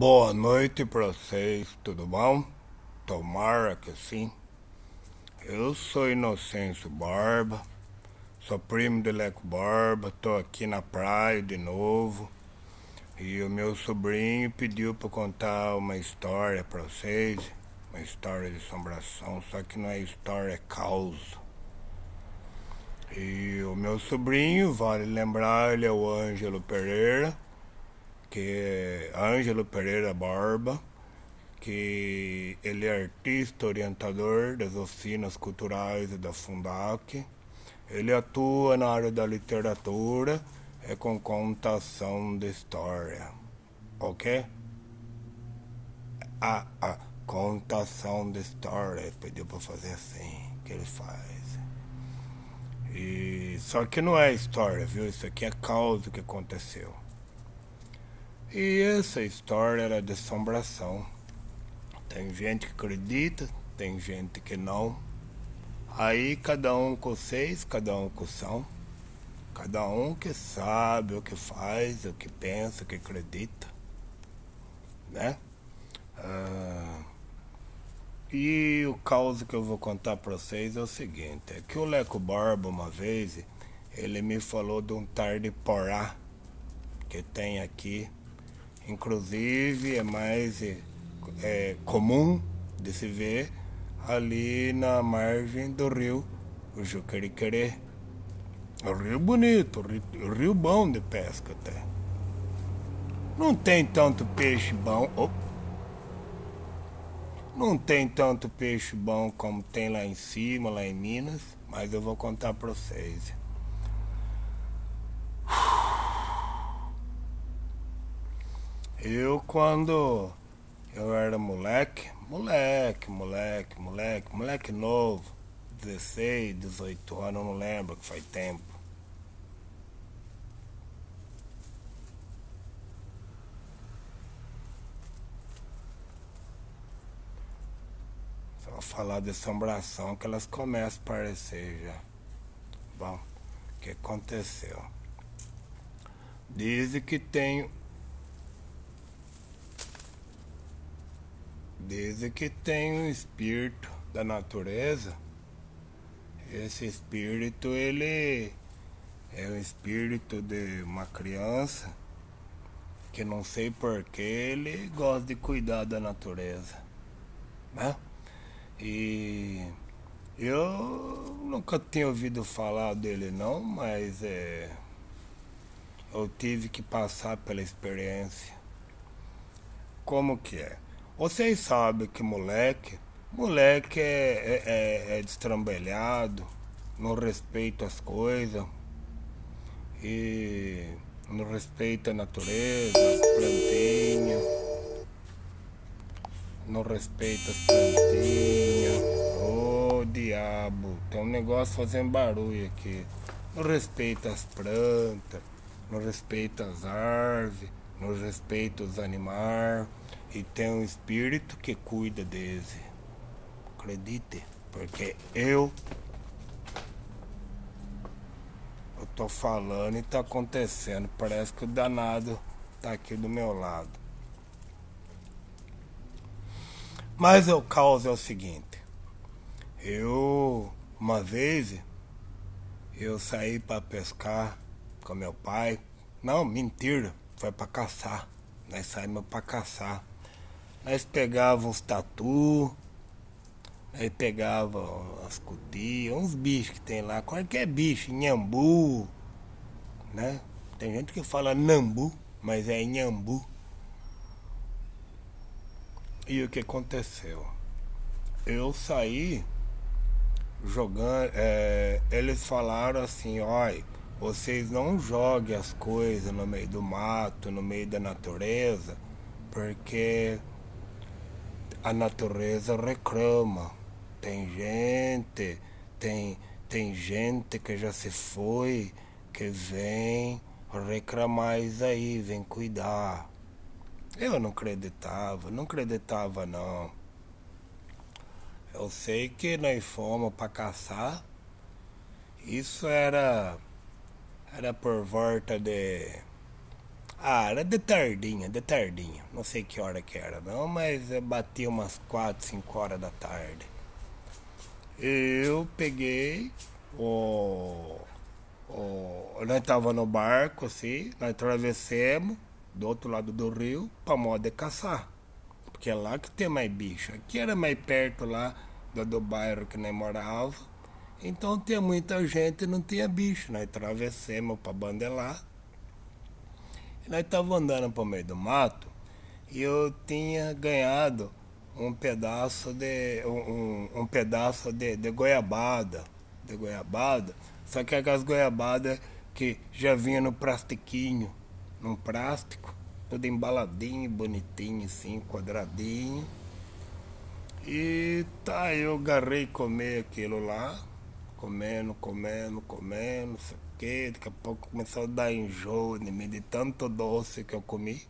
Boa noite pra vocês, tudo bom? Tomara que sim. Eu sou Inocêncio Barba, sou primo de Leco Barba, tô aqui na praia de novo. E o meu sobrinho pediu pra contar uma história pra vocês, uma história de assombração, só que não é história, é causa. E o meu sobrinho, vale lembrar, ele é o Ângelo Pereira, que é Ângelo Pereira Barba, que ele é artista, orientador das oficinas culturais e da Fundac. Ele atua na área da literatura, é com contação de história, ok? A contação de história, ele pediu pra fazer assim, que ele faz. E só que não é história, viu? Isso aqui é causa que aconteceu. E essa história era de assombração. Tem gente que acredita, tem gente que não. Aí cada um com seis, cada um com são. Cada um que sabe o que faz, o que pensa, o que acredita, né? E o caso que eu vou contar pra vocês é o seguinte, é que o Leco Barba uma vez, ele me falou de um tarde porá que tem aqui. Inclusive é mais comum de se ver ali na margem do rio, o Juqueriquerê. É um rio bonito, rio bom de pesca até. Não tem tanto peixe bom, não tem tanto peixe bom como tem lá em cima, lá em Minas, mas eu vou contar pra vocês. Quando eu era moleque novo, 16, 18 anos, eu não lembro, que faz tempo. Só falar de assombração que elas começam a aparecer já. Bom, o que aconteceu? Dizem que tem um espírito da natureza. Esse espírito, ele é o espírito de uma criança que não sei porquê ele gosta de cuidar da natureza, né? E eu nunca tinha ouvido falar dele não, mas eu tive que passar pela experiência. Como que é? Vocês sabem que moleque é destrambelhado, não respeita as coisas e não respeita a natureza, as plantinhas, não respeita as plantinhas. Ô diabo, tem um negócio fazendo barulho aqui. Não respeita as plantas, não respeita as árvores, não respeita os animais. E tem um espírito que cuida deles. Acredite, porque eu tô falando e tá acontecendo. Parece que o danado tá aqui do meu lado. Mas o caos é o seguinte. Uma vez, eu saí pra pescar com meu pai. Não, mentira, foi pra caçar. Nós saímos pra caçar. Nós pegávamos uns tatu, nós pegávamos as cutias, uns bichos que tem lá, qualquer bicho, nhambu, né? Tem gente que fala nambu, mas é nhambu. E o que aconteceu? Eu saí jogando, eles falaram assim, olha, vocês não joguem as coisas no meio do mato, no meio da natureza, porque a natureza reclama. Tem gente que já se foi, que vem reclamar isso aí, vem cuidar. Eu não acreditava não. Eu sei que nós fomos pra caçar. Isso era por volta de Ah, era de tardinha, de tardinha. Não sei que hora que era não, mas eu bati umas 4, 5 horas da tarde. Eu peguei o, nós tava no barco assim, nós atravessamos do outro lado do rio pra modo de caçar. Porque é lá que tem mais bicho. Aqui era mais perto lá do bairro que nós morava. Então tinha muita gente e não tinha bicho. Nós atravessamos pra bandelar. E nós tava andando pro meio do mato e eu tinha ganhado um pedaço um pedaço de goiabada. De goiabada. Só que aquelas goiabadas que já vinha no plastiquinho. Num plástico. Tudo embaladinho, bonitinho, assim, quadradinho. E tá, eu agarrei comer aquilo lá, comendo, não sei o que. Daqui a pouco começou a dar enjoo em mim de tanto doce que eu comi.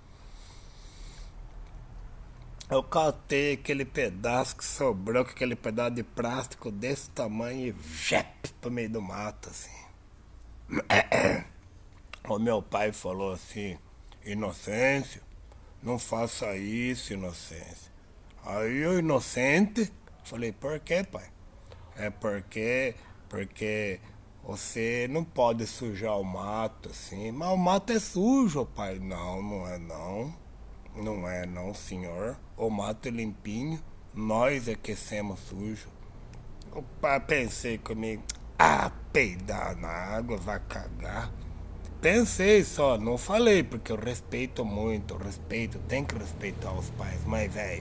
Eu catei aquele pedaço que sobrou, com aquele pedaço de plástico desse tamanho e jep, pro meio do mato, assim. O meu pai falou assim, Inocêncio, não faça isso, Inocêncio. Aí eu, inocente, falei, por quê, pai? É porque você não pode sujar o mato assim. Mas o mato é sujo, pai. Não, não é não. Não é não, senhor. O mato é limpinho. Nós é que somos sujo. O pai pensei comigo, peidar na água, vai cagar. Pensei só, não falei, porque eu respeito muito, eu respeito, tem que respeitar os pais, mas velho.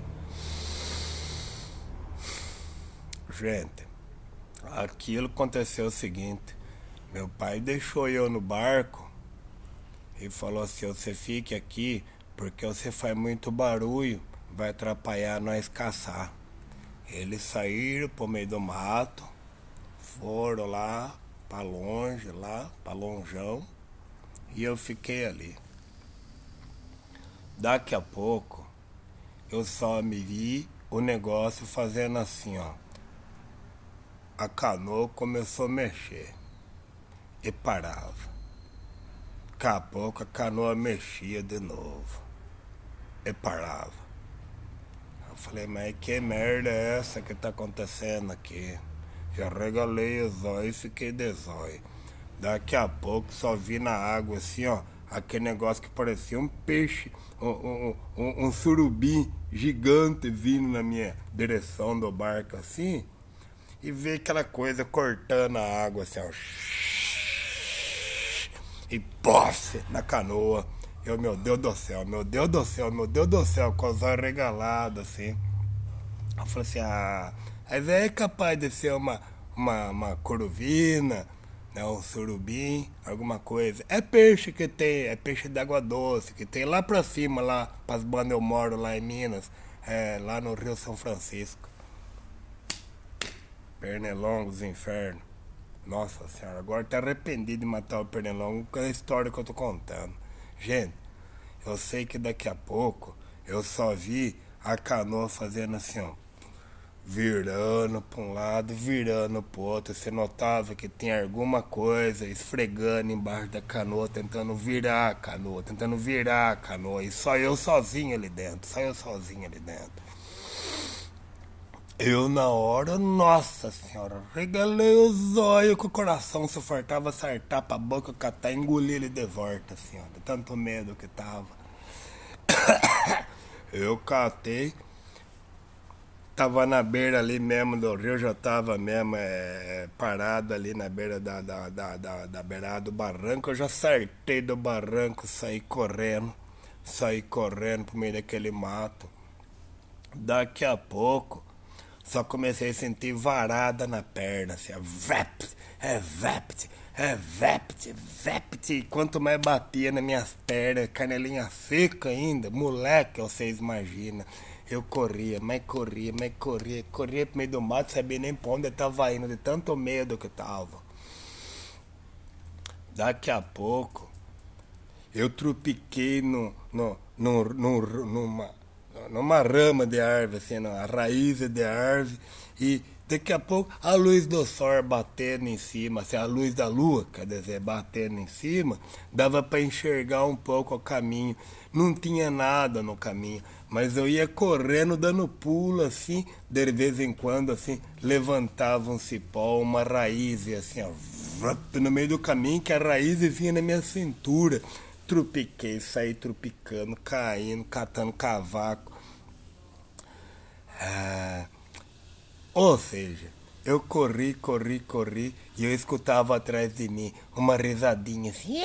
Gente, aquilo aconteceu o seguinte, meu pai deixou eu no barco e falou assim, você fique aqui porque você faz muito barulho, vai atrapalhar nós caçar. Eles saíram pro meio do mato, foram lá pra longe, lá pra lonjão, e eu fiquei ali. Daqui a pouco eu só me vi o negócio fazendo assim, ó. A canoa começou a mexer e parava. Daqui a pouco a canoa mexia de novo e parava. Eu falei, mas que merda é essa que tá acontecendo aqui? Já regalei os olhos e fiquei de zóio. Daqui a pouco só vi na água assim, ó, aquele negócio que parecia um peixe, um surubim gigante vindo na minha direção do barco assim. E vi aquela coisa cortando a água assim, ó. E posse na canoa. Eu, meu Deus do céu, meu Deus do céu, meu Deus do céu, com os olhos regalados assim. Eu falei assim, mas é capaz de ser uma coruvina, né, um surubim, alguma coisa. É peixe que tem, é peixe de água doce, que tem lá pra cima, lá pras bandas eu moro, lá em Minas, lá no Rio São Francisco. Pernilongo dos infernos. Nossa senhora, agora tá arrependido de matar o pernilongo com a história que eu tô contando. Gente, eu sei que daqui a pouco eu só vi a canoa fazendo assim, ó. Virando pra um lado, virando pro outro. Você notava que tinha alguma coisa esfregando embaixo da canoa, tentando virar a canoa, tentando virar a canoa. E só eu sozinho ali dentro, só eu sozinho ali dentro. Eu na hora, nossa senhora, regalei os olhos com o coração se fartava acertar pra boca, catar e engolir ele de volta, assim, ó, de tanto medo que tava. Eu catei, tava na beira ali mesmo do rio, já tava mesmo parado ali na beira da beirada do barranco, eu já acertei do barranco, saí correndo pro meio daquele mato. Daqui a pouco, só comecei a sentir varada na perna, assim, vept, vept, vept, vept. E quanto mais batia nas minhas pernas, canelinha seca ainda, moleque, vocês imaginam. Eu corria pro meio do mato, sabia nem pra onde eu tava indo, de tanto medo que eu tava. Daqui a pouco, eu tropiquei numa rama de árvore, assim, na raiz de árvore, e Daqui a pouco a luz do sol batendo em cima, assim, a luz da lua, quer dizer, batendo em cima, dava para enxergar um pouco o caminho. Não tinha nada no caminho, mas eu ia correndo, dando pulo, assim, de vez em quando, assim, levantava um cipó, uma raiz, e assim, ó, no meio do caminho, que a raiz vinha na minha cintura. Trupiquei, saí trupicando, caindo, catando cavaco. Ah, ou seja, eu corri, corri, corri e eu escutava atrás de mim uma risadinha assim.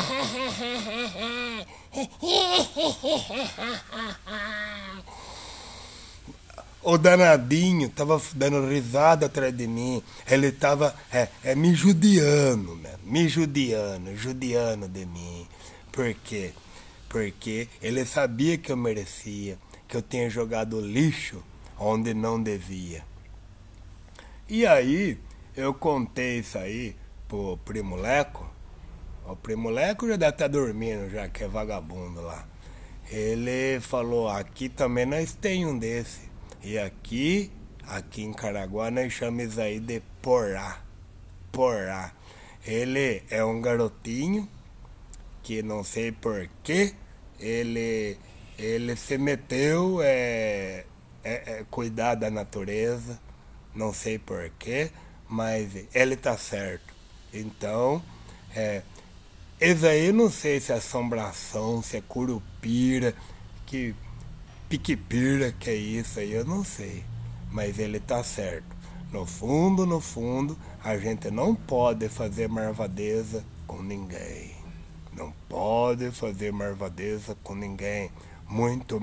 O danadinho tava dando risada atrás de mim. Ele tava me judiando, né? Me judiando, judiando de mim. Por quê? Porque ele sabia que eu merecia, que eu tinha jogado lixo onde não devia. E aí, eu contei isso aí pro Primo Leco. O Primo Leco já deve estar dormindo, já que é vagabundo lá. Ele falou, aqui também nós tem um desse. E aqui em Caraguá, nós chamamos isso aí de porá. Porá. Ele é um garotinho que não sei porquê, ele, ele se meteu cuidar da natureza, não sei porquê, mas ele tá certo. Então, é, esse aí não sei se é assombração, se é curupira, que piquipira que é isso aí, eu não sei. Mas ele tá certo. No fundo, a gente não pode fazer marvadeza com ninguém. Não pode fazer marvadeza com ninguém. Muito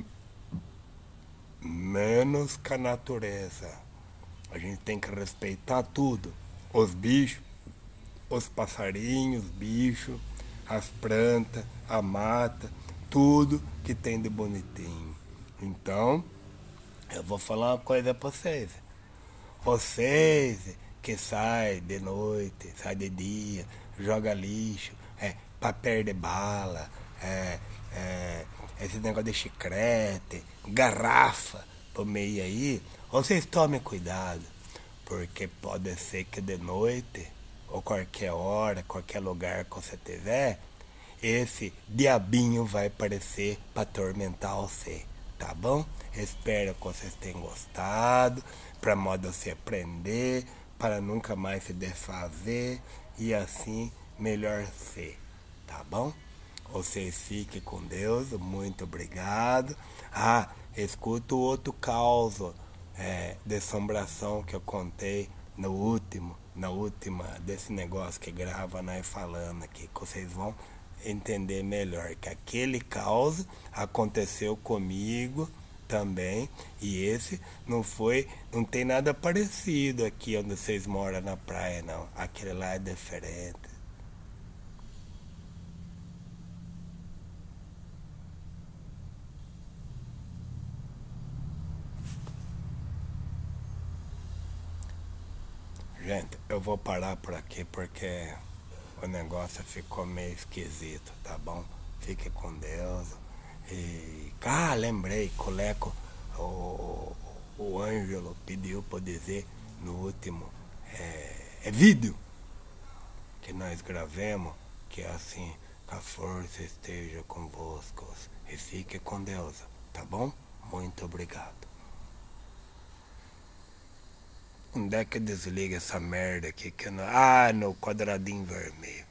menos com a natureza. A gente tem que respeitar tudo. Os bichos, os passarinhos, os bichos, as plantas, a mata, tudo que tem de bonitinho. Então, eu vou falar uma coisa pra vocês. Vocês que saem de noite, saem de dia, joga lixo, papel de bala, esse negócio de chiclete, garrafa pro meio aí, vocês tomem cuidado, porque pode ser que de noite, ou qualquer hora, qualquer lugar que você tiver, esse diabinho vai aparecer para atormentar você, tá bom? Espero que vocês tenham gostado, para modo você aprender, para nunca mais se desfazer e assim melhor ser, tá bom? Vocês fiquem com Deus, muito obrigado. Ah, escuta o outro caos de assombração que eu contei na última desse negócio que grava nós falando aqui, que vocês vão entender melhor que aquele caos aconteceu comigo também, e esse não tem nada parecido aqui onde vocês moram na praia não, aquele lá é diferente. Gente, eu vou parar por aqui porque o negócio ficou meio esquisito, tá bom? Fique com Deus. E. Ah, lembrei, Coleco, o, o Ângelo pediu pra eu dizer no último vídeo que nós gravemos, que é assim, que a força esteja convosco e fique com Deus, tá bom? Muito obrigado. Onde é que desliga essa merda aqui que não. Ah, no quadradinho vermelho.